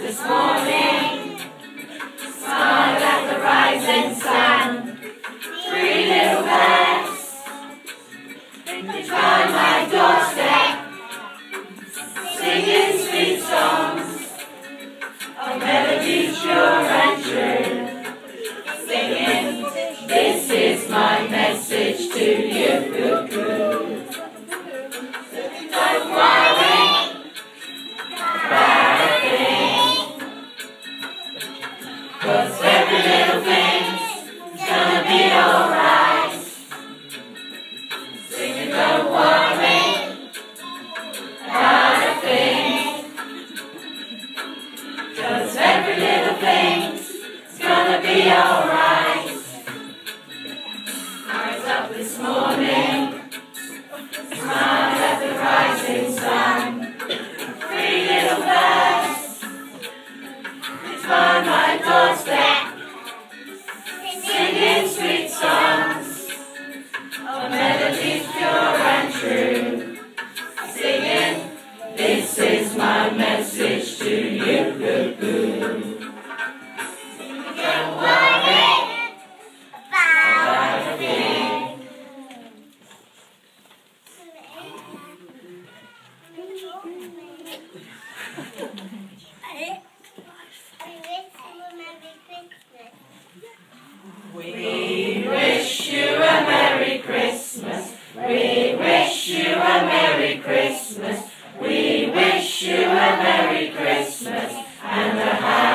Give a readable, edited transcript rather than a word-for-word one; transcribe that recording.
this morning, smiled at the rising sun. Three little birds, which by my doorstep, singing sweet songs of melodies pure and true. Singing, this is my message to you. Don't worry about a thing, 'cause every little thing's gonna be alright. Singing, don't worry about a thing, 'cause every little thing's gonna be alright. I was up this morning, smiled at the rising sun. Three little birds, which by my doorstep, singing sweet songs of melodies pure and true. Singing, this is my message to you. Don't worry about a thing. We wish you a Merry Christmas. We wish you a Merry Christmas. We wish you a Merry Christmas and a Happy